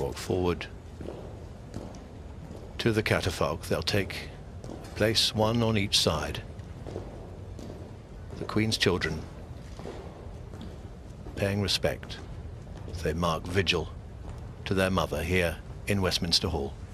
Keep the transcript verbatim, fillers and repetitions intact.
walk forward to the catafalque. They'll take place one on each side. The Queen's children paying respect as they mark vigil to their mother here in Westminster Hall.